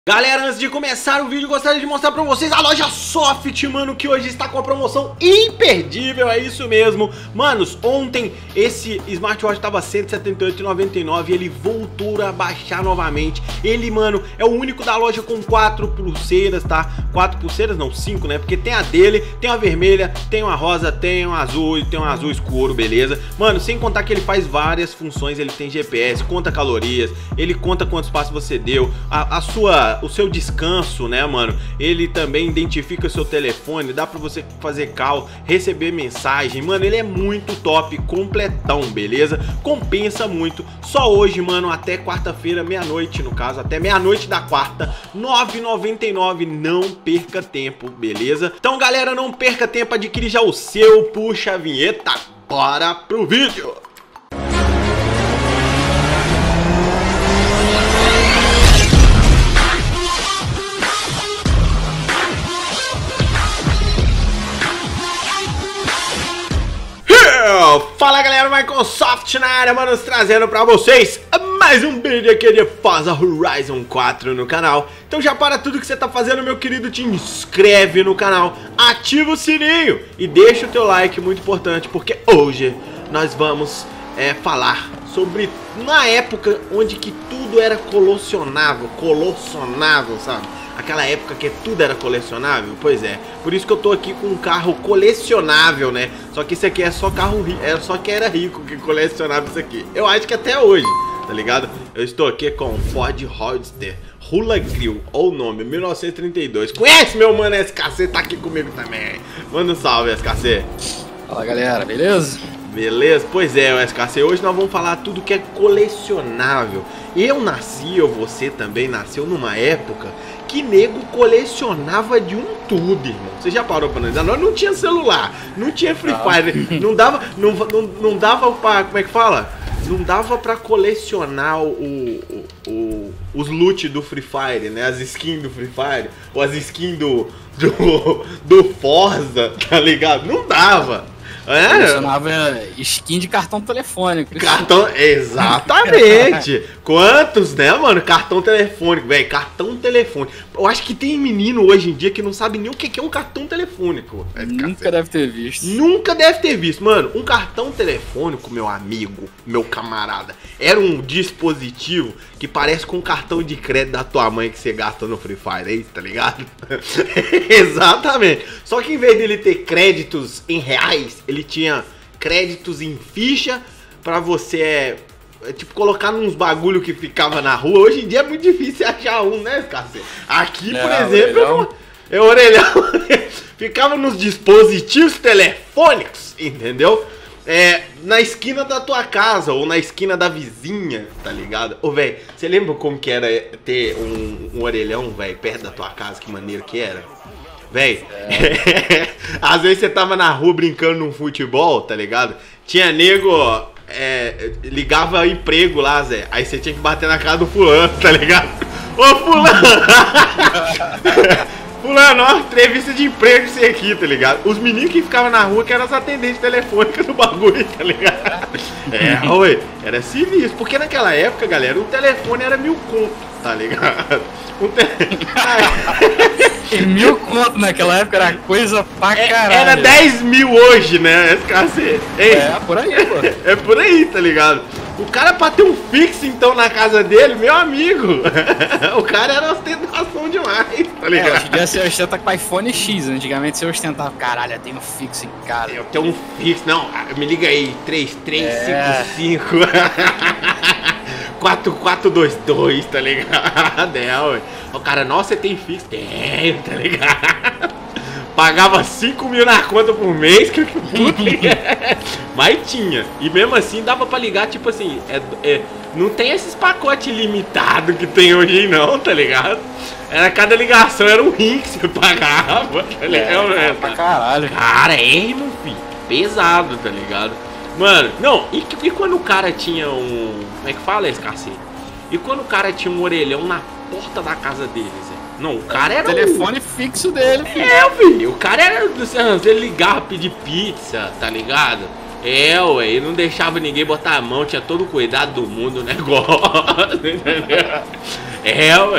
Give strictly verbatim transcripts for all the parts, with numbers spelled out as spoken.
Galera, antes de começar o vídeo, gostaria de mostrar pra vocês a loja Soft, mano, que hoje está com a promoção imperdível, é isso mesmo. Manos, ontem esse smartwatch tava cento e setenta e oito reais e noventa e nove centavos e ele voltou a baixar novamente. Ele, mano, é o único da loja com quatro pulseiras, tá? Quatro pulseiras, não, cinco, né? Porque tem a dele, tem uma vermelha, tem uma rosa, tem uma azul e tem um azul escuro, beleza? Mano, sem contar que ele faz várias funções, ele tem G P S, conta calorias, ele conta quantos passos você deu, a, a sua... o seu descanso, né, mano? Ele também identifica o seu telefone, dá pra você fazer call, receber mensagem, mano, ele é muito top, completão, beleza? Compensa muito, só hoje, mano, até quarta-feira, meia-noite, no caso, até meia-noite da quarta, nove reais e noventa e nove centavos, não perca tempo, beleza? Então, galera, não perca tempo, adquire já o seu, puxa a vinheta, bora pro vídeo! Fala galera, Microsoft na área, mano, trazendo pra vocês mais um vídeo aqui de Forza Horizon quatro no canal. Então já para tudo que você tá fazendo, meu querido, te inscreve no canal, ativa o sininho e deixa o teu like, muito importante, porque hoje nós vamos é, falar sobre uma época onde que tudo era colecionável, colecionável, sabe? Aquela época que tudo era colecionável, pois é. Por isso que eu tô aqui com um carro colecionável, né? Só que esse aqui é só carro rico, é só que era rico que colecionava isso aqui. Eu acho que até hoje, tá ligado? Eu estou aqui com o Ford Roadster Hula Grill, ou o nome, mil novecentos e trinta e dois. Conhece meu mano S K C? Tá aqui comigo também. Manda um salve, S K C. Fala galera, beleza? Beleza? Pois é, o S K C, hoje nós vamos falar tudo que é colecionável. Eu nasci, ou você também nasceu numa época que nego colecionava de um tudo, irmão. Você já parou pra analisar? Nós não tinha celular, não tinha Free Fire, não dava, não, não, não dava pra, como é que fala? Não dava pra colecionar o, o, o, os loot do Free Fire, né? As skins do Free Fire, ou as skins do, do, do Forza, tá ligado? Não dava. É? Colecionava skin de cartão telefônico. Cartão, exatamente. Quantos, né, mano? Cartão telefônico, velho. Cartão telefônico. Eu acho que tem menino hoje em dia que não sabe nem o que é um cartão telefônico. Nunca deve ter visto. Nunca deve ter visto, mano. Um cartão telefônico, meu amigo, meu camarada, era um dispositivo que parece com um cartão de crédito da tua mãe que você gasta no Free Fire, aí, tá ligado? Exatamente. Só que em vez dele ter créditos em reais, ele tinha créditos em ficha pra você, é, é, tipo, colocar nos bagulho que ficava na rua. Hoje em dia é muito difícil achar um, né, Cacê? Aqui, por é, exemplo, orelhão. é orelhão. Ficava nos dispositivos telefônicos, entendeu? É, na esquina da tua casa ou na esquina da vizinha, tá ligado? Ô, velho, você lembra como que era ter um, um orelhão, velho, perto da tua casa? Que maneiro que era? Véi, é. Às vezes você tava na rua brincando num futebol, tá ligado? Tinha nego, é, ligava emprego lá, Zé. Aí você tinha que bater na casa do fulano, tá ligado? Ô, fulano! Fulano, ó, entrevista de emprego isso aqui, tá ligado? Os meninos que ficavam na rua que eram as atendentes telefônicas do bagulho, tá ligado? É, ué, era sinistro. Porque naquela época, galera, o telefone era mil conto, tá ligado? Um te... E mil conto naquela época era coisa pra caralho. Era dez mil hoje, né, S K C? Ei, é, por aí, pô. É por aí, tá ligado? O cara pra ter um fixo, então, na casa dele, meu amigo, o cara era ostentação demais, tá ligado? É, hoje em dia você ostenta com iPhone X, antigamente você ostentava, caralho, eu tenho um fixo em casa. Eu tenho um fixo, não, me liga aí, três três cinco cinco quatro quatro dois dois, tá ligado? É, ué. O cara, nossa, você tem fixo? Tenho, tá ligado? Pagava cinco mil na conta por mês, que puta, mas tinha. E mesmo assim dava pra ligar, tipo assim, é, é, não tem esses pacotes limitados que tem hoje não, tá ligado? Era cada ligação, era um rim que você pagava, tá ligado? É, pra caralho. Cara, é, irmão, filho, pesado, tá ligado? Mano, não, e, e quando o cara tinha um, como é que fala esse cacete? E quando o cara tinha um orelhão na porta da casa deles, é? Não, o cara era o telefone um... fixo dele, filho. É, filho, o cara era, ele ligava, pedir pizza, tá ligado? É, ué, ele não deixava ninguém botar a mão, tinha todo o cuidado do mundo, o negócio, entendeu? É, ué.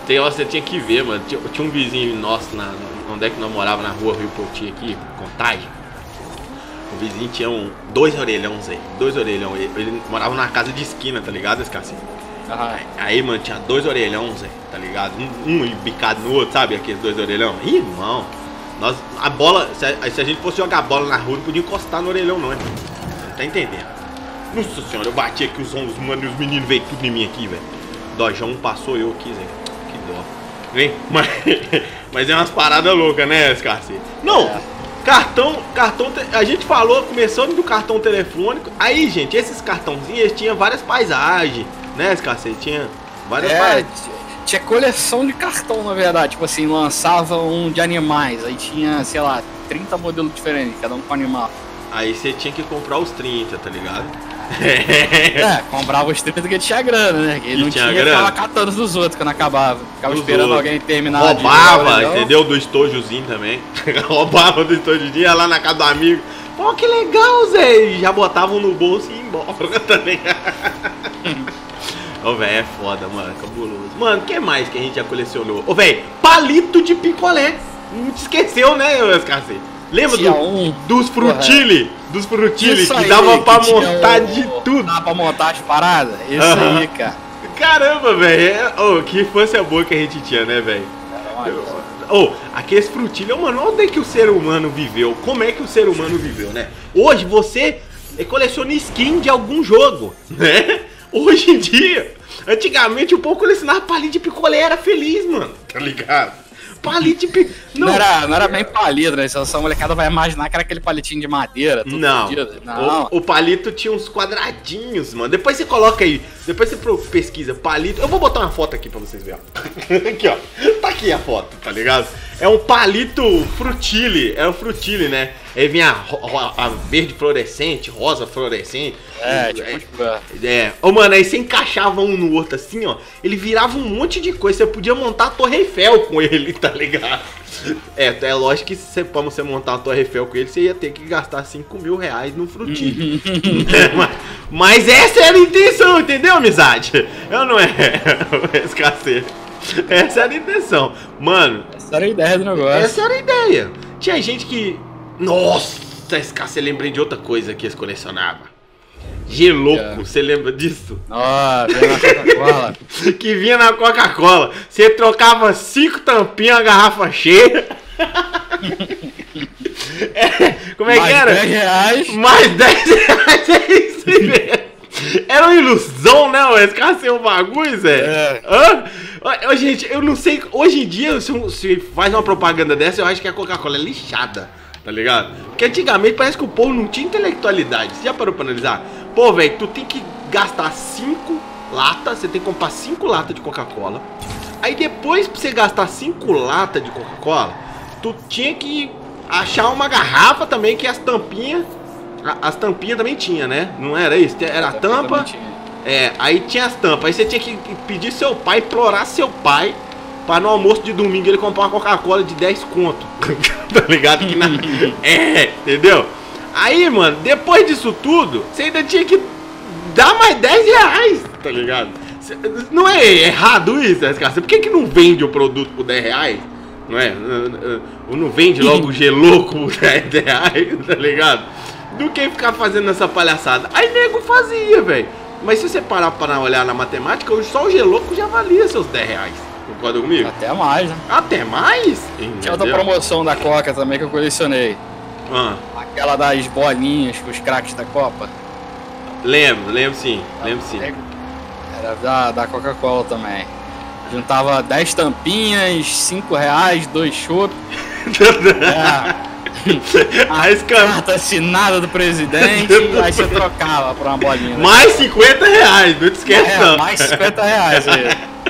tem, ó, você tinha que ver, mano. Tinha, tinha um vizinho nosso, na, onde é que nós morava, na rua Rio Poti aqui, Contagem. O vizinho tinha um, dois orelhões aí, dois orelhão. Ele, ele morava numa casa de esquina, tá ligado, esse cacete? Aham. Aí, mano, tinha dois orelhões aí, tá ligado? Um, um bicado no outro, sabe? Aqueles dois orelhão. Ih, irmão, nós, a bola, se a, se a gente fosse jogar bola na rua, não podia encostar no orelhão, não, irmão. Você tá entendendo? Nossa senhora, eu bati aqui os ombros, mano, e os meninos veio tudo em mim aqui, velho. Dojão passou eu aqui, Zé. Que dó. Vem, mas, mas é umas paradas loucas, né, esse cacete? Não, é. cartão, cartão, a gente falou, começando do cartão telefônico. Aí, gente, esses cartãozinhos, eles tinham várias paisagens, né, esse cacete? Tinha várias é, paisagens. Tinha coleção de cartão, na verdade. Tipo assim, lançava um de animais. Aí tinha, sei lá, trinta modelos diferentes, cada um com animal. Aí você tinha que comprar os trinta, tá ligado? É, comprava os trinta que tinha grana, né? Que não tinha, tinha ficava catando dos outros quando acabava. Ficava dos esperando outros. Alguém terminar. Roubava, entendeu? Do estojozinho também. Roubava do estojozinho, ia lá na casa do amigo. Pô, que legal, Zé! E já botavam no bolso e ia embora também. Ô, velho, é foda, mano, cabuloso. Mano, o que mais que a gente já colecionou? Ô, velho, palito de picolé. Não te esqueceu, né, cacete? Lembra do, um, dos frutili? Dos frutili que aí, dava pra que montar o, de tudo. Dava pra montar as paradas? Isso uhum. aí, cara. Caramba, velho. Oh, que infância boa que a gente tinha, né, velho? Oh, aqueles frutili, mano, onde é que o ser humano viveu? Como é que o ser humano viveu, né? Hoje você coleciona skin de algum jogo, né? Hoje em dia, antigamente o povo colecionava palito de picolé, era feliz, mano. Tá ligado? Palito de picolé. Não. Não, era, não era bem palito, né? Essa molecada vai imaginar que era aquele palitinho de madeira. Tudo não. não. O, o palito tinha uns quadradinhos, mano. Depois você coloca aí. Depois você pesquisa palito. Eu vou botar uma foto aqui pra vocês verem. Aqui, ó. Tá aqui a foto, tá ligado? É um palito frutili. É um frutili, né? Aí vinha a, a verde fluorescente, rosa fluorescente. É, tipo, é. É. Ô, mano, aí você encaixava um no outro assim, ó. Ele virava um monte de coisa. Você podia montar a Torre Eiffel com ele, tá ligado? É, é lógico que se, pra você montar uma Torre Eiffel com ele, você ia ter que gastar cinco mil reais no frutilho. É, mas, mas essa era a intenção, entendeu, amizade? Eu não é esse cacete. Essa era a intenção. Mano, essa era a ideia do negócio. Essa era a ideia. Tinha gente que... Nossa, esse cacete, eu lembrei de outra coisa que eles colecionavam. Geloco, você lembra disso? Ó, vinha na Coca-Cola. Que vinha na Coca-Cola. Você trocava cinco tampinhas, a garrafa cheia. É, como é mais que era? dez reais. Mais dez reais, é isso mesmo. Era uma ilusão, né? Esse cara ser um bagulho, Zé. É. Hã? Ô, gente, eu não sei. Hoje em dia, se, se faz uma propaganda dessa, eu acho que a Coca-Cola é lixada. Tá ligado? Porque antigamente parece que o povo não tinha intelectualidade. Você já parou pra analisar? Pô, velho, tu tem que gastar cinco latas. Você tem que comprar cinco latas de Coca-Cola. Aí depois pra você gastar cinco latas de Coca-Cola, tu tinha que achar uma garrafa também, que as tampinhas. As tampinhas também tinha, né? Não era isso? Era a tampa. É, aí tinha as tampas. Aí você tinha que pedir seu pai, implorar seu pai pra no almoço de domingo ele comprar uma Coca-Cola de dez conto. Tá ligado? Que na... É, entendeu? Aí, mano, depois disso tudo, você ainda tinha que dar mais dez reais, tá ligado? Não é errado isso, cara? Por que que não vende o produto por dez reais? Não é? Ou não vende logo o geloco por dez reais, tá ligado? Do que ficar fazendo essa palhaçada. Aí nego fazia, velho. Mas se você parar para olhar na matemática, só o geloco já valia seus dez reais. Concorda comigo? Até mais, né? Até mais? Tinha outra promoção da Coca também que eu colecionei. Ah. Aquela das bolinhas com os craques da Copa. Lembro, lembro sim, lembro sim. Era da, da Coca-Cola também. Juntava dez tampinhas, cinco reais, dois chopp. É. A carta assinada do presidente, aí você trocava por uma bolinha. Mais cinquenta reais, não te esquece é, não. Mais cinquenta reais aí.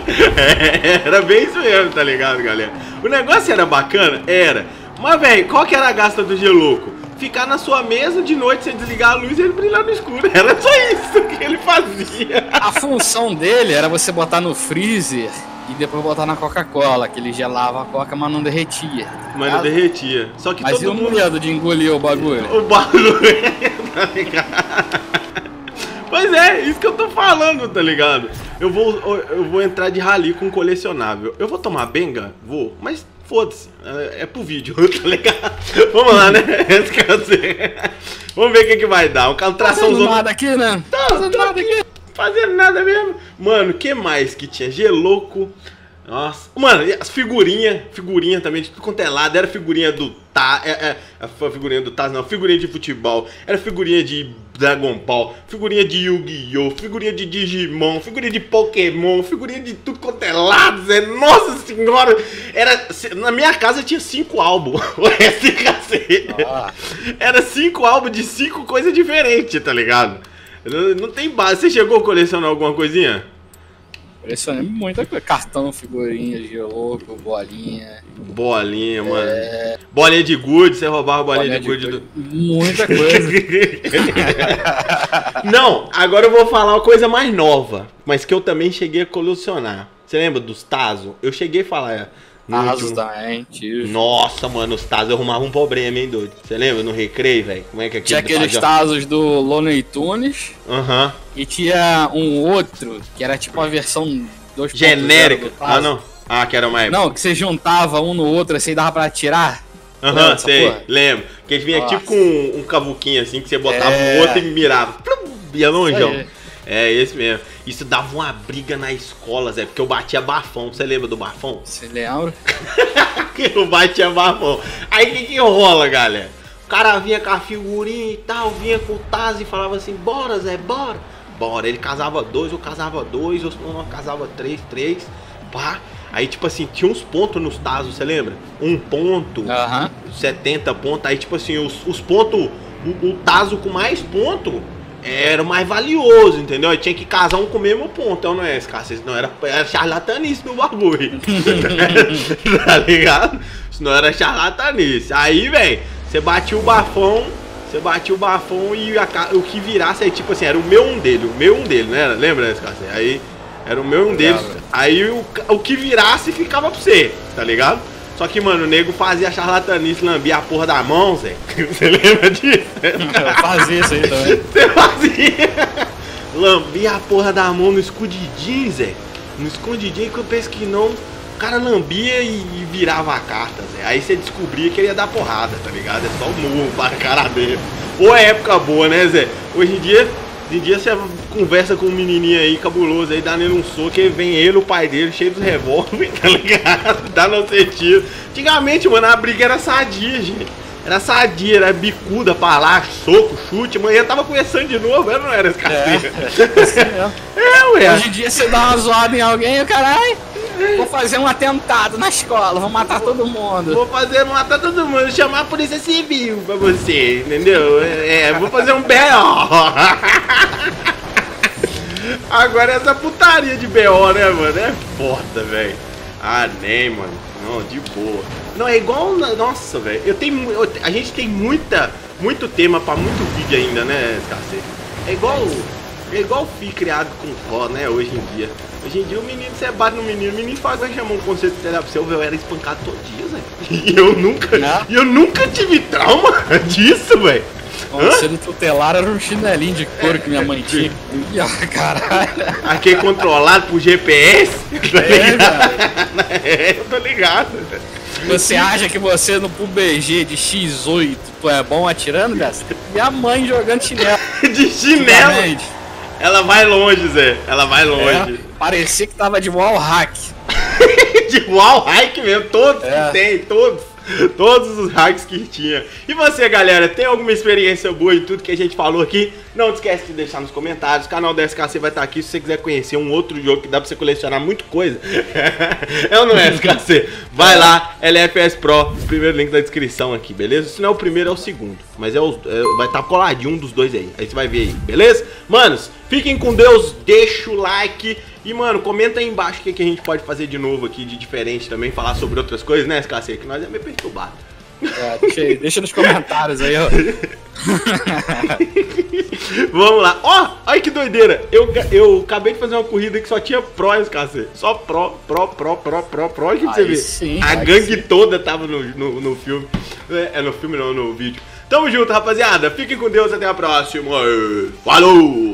É, era bem isso mesmo, tá ligado, galera? O negócio era bacana? Era. Mas, velho, qual que era a gasta do geloco? Ficar na sua mesa de noite, você desligar a luz e ele brilhar no escuro. Era só isso que ele fazia. A função dele era você botar no freezer e depois botar na Coca-Cola, que ele gelava a Coca, mas não derretia. Mas não derretia. Só que mas todo e o mundo... medo de engolir o bagulho? O bagulho, tá ligado? Pois é, isso que eu tô falando, tá ligado? Eu vou, eu vou entrar de rally com colecionável. Eu vou tomar benga? Vou, mas foda-se, é, é pro vídeo, tá ligado? Vamos lá, né? Vamos ver o que, que vai dar. Um carro tração zona. Nada aqui, né? Tá fazendo nada aqui. Fazendo nada mesmo. Mano, o que mais que tinha? Geloco. Nossa. Mano, as figurinhas. Figurinha também de tudo quanto é lado. Era figurinha do Taz. É, é, a figurinha do Taz, não. Figurinha de futebol. Era figurinha de Dragon Ball. Figurinha de Yu-Gi-Oh! Figurinha de Digimon. Figurinha de Pokémon. Figurinha de tudo quanto é lado, Zé. Nossa senhora. Era, na minha casa tinha cinco álbuns. Esse cacete. Ah. Era cinco álbuns de cinco coisas diferentes, tá ligado? Não, não tem base. Você chegou a colecionar alguma coisinha? Colecionei muita coisa. Cartão, figurinha, geloco, bolinha. Bolinha, mano. É... Bolinha de gude, você roubava bolinha, bolinha de, de gude. Do... Muita coisa. Não, agora eu vou falar uma coisa mais nova, mas que eu também cheguei a colecionar. Você lembra dos Tazo? Eu cheguei a falar... Tazos também, tio. Nossa, mano, os Tazos arrumavam um problema, hein, doido? Você lembra no recreio, velho? Como é que é tinha aqueles Tazos do Looney Tunes. Aham. Uhum. E tinha um outro, que era tipo a versão dois ponto zero genérica. Ah, não. Ah, que era uma época. Não, que você juntava um no outro assim, dava pra atirar. Aham, uhum, sei, porra? Lembro. Que eles vinha tipo com um, um cavuquinho assim, que você botava é... no outro e mirava. Ia longeão. É, esse mesmo. Isso dava uma briga na escola, Zé, porque eu batia bafão. Você lembra do bafão? Você lembra? Eu batia bafão. Aí o que que rola, galera? O cara vinha com a figurinha e tal, vinha com o Taz e falava assim, bora, Zé, bora. Bora. Ele casava dois, eu casava dois, eu casava três, três, pá. Aí, tipo assim, tinha uns pontos nos Tazos, você lembra? Um ponto, uhum. setenta pontos. Aí, tipo assim, os, os pontos, o, o Tazo com mais ponto era o mais valioso, entendeu? Aí tinha que casar um com o mesmo ponto, então não é esse cara, senão era, era charlatanice no bagulho. Tá ligado? Senão era charlatanice. Aí, velho, você batia o bafão, você batia o bafão e a, o que virasse aí, tipo assim, era o meu um dele, o meu um dele, não era? Lembra esse cara? Aí era o meu um deles, aí o, o que virasse ficava pra você, tá ligado? Só que, mano, o nego fazia charlatanice, lambia a porra da mão, Zé. Você lembra disso? Eu fazia isso aí também. Você fazia? Lambia a porra da mão no escondidinho, Zé. No escondidinho que eu penso que não. O cara lambia e, e virava a carta, Zé. Aí você descobria que ele ia dar porrada, tá ligado? É só o murro para a cara dele. Ou é época boa, né, Zé? Hoje em dia... Hoje em dia você conversa com um menininho aí cabuloso aí, dá nele um soco, e vem ele, o pai dele, cheio dos revólver, tá ligado? Dá no sentido. Antigamente, mano, a briga era sadia, gente. Era sadia, era bicuda pra lá, soco, chute. Amanhã tava começando de novo, não era esse cacete. É, é, é, ué. Hoje em dia você dá uma zoada em alguém, o caralho. Vou fazer um atentado na escola, vou matar todo mundo. Vou fazer matar todo mundo, chamar a polícia civil pra você, entendeu? É, vou fazer um B O. Agora essa putaria de B O, né, mano? É foda, velho. Ah, nem, mano. Não, de boa. Não, é igual... Nossa, velho. Eu tenho... Eu, a gente tem muita, muito tema pra muito vídeo ainda, né, cacete? É igual... É igual filho criado com vó, né, hoje em dia. Hoje em dia o menino, você bate no menino, o menino faz, vai chamar um conceito de terapia pra você, eu era espancado todo dia, Zé. E eu nunca, e eu nunca tive trauma disso, velho. Conselho tutelar era um chinelinho de couro que minha mãe tinha. Ih, caralho. Aquele controlado por G P S? Tá ligado? É, eu tô ligado. Você acha que você no P U B G de X oito tu é bom atirando, Gasta? E a mãe jogando chinelo. De chinelo? Ela vai longe, Zé. Ela vai longe. É, parecia que tava de wall hack. De wall hack mesmo. Todos é. que tem, todos. Todos os hacks que tinha. E você, galera, tem alguma experiência boa em tudo que a gente falou aqui? Não esquece de deixar nos comentários. O canal da S K C vai estar aqui se você quiser conhecer um outro jogo que dá pra você colecionar muita coisa. É ou não é, S K C? Vai lá, L F S Pro, primeiro link da descrição aqui, beleza? Se não é o primeiro, é o segundo. Mas é o, é, vai estar coladinho um dos dois aí. Aí você vai ver aí, beleza? Manos, fiquem com Deus, deixa o like. E, mano, comenta aí embaixo o que, que a gente pode fazer de novo aqui, de diferente também, falar sobre outras coisas, né, S K C? Que nós é meio perturbado. É, deixa, aí, deixa nos comentários aí, ó. Vamos lá. Ó, oh, olha que doideira. Eu, eu acabei de fazer uma corrida que só tinha Pro, S K C. Só Pro, Pro, Pro, Pro, Pro, Pro. Que você vê. Sim, a gangue sim. toda tava no, no, no filme. É, no filme não, no vídeo. Tamo junto, rapaziada. Fiquem com Deus, até a próxima. Falou!